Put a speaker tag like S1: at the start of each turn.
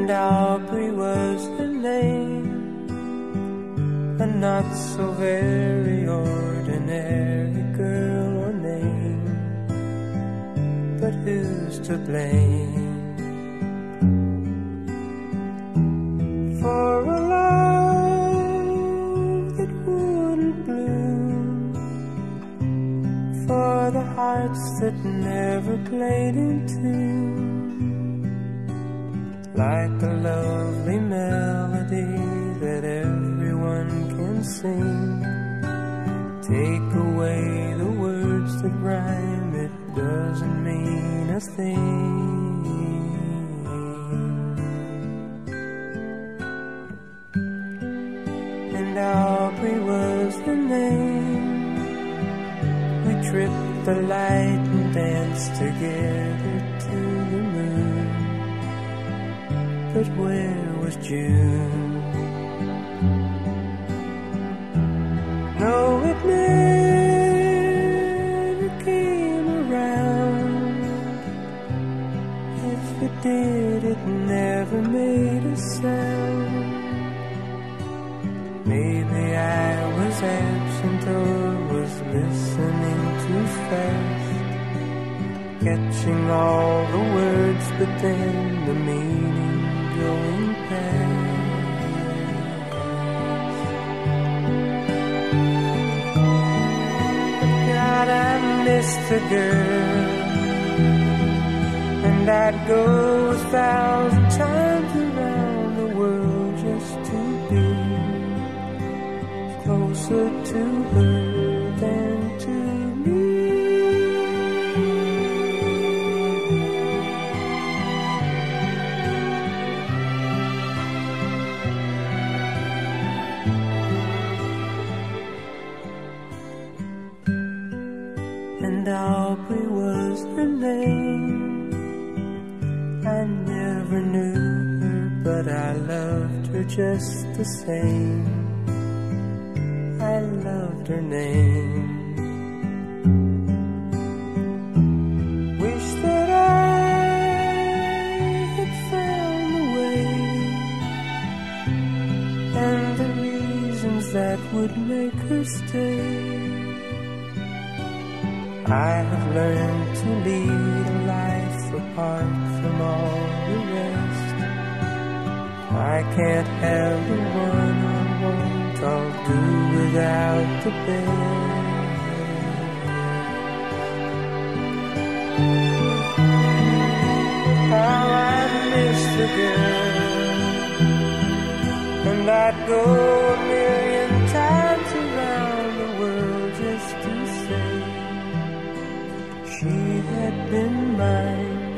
S1: And Aubrey was her name, a not so very ordinary girl or name, but who's to blame for a love that wouldn't bloom, for the hearts that never played in tune, like a lovely melody that everyone can sing. Take away the words that rhyme, it doesn't mean a thing. And Aubrey was the name. We tripped the light and danced together to the moon. But where was June? No, it never came around. If it did, it never made a sound. Maybe I was absent or was listening too fast, catching all the words, but then the meaning going past. God, I missed the girl, and I'd go 1,000 times around the world just to be closer to her than to me. And Aubrey was her name. I never knew her, but I loved her just the same. I loved her name. Wish that I had found the way and the reasons that would make her stay. I have learned to lead a life apart from all the rest. I can't have the one I want, I'll do without the best. How I miss the girl, and I'd go 1,000,000 times around the world just to say she had been mine.